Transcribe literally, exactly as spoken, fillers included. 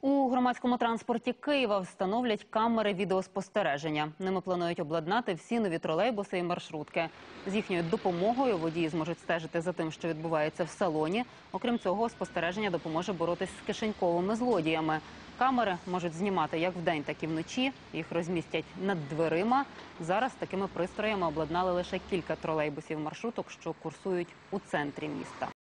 У громадському транспорті Києва встановлять камери відеоспостереження. Ними планують обладнати всі нові тролейбуси і маршрутки. З їхньою допомогою водії зможуть стежити за тим, що відбувається в салоні. Окрім цього, спостереження допоможе боротись з кишеньковими злодіями. Камери можуть знімати як вдень, так і вночі. Їх розмістять над дверима. Зараз такими пристроями обладнали лише кілька тролейбусів і маршруток, що курсують у центрі міста.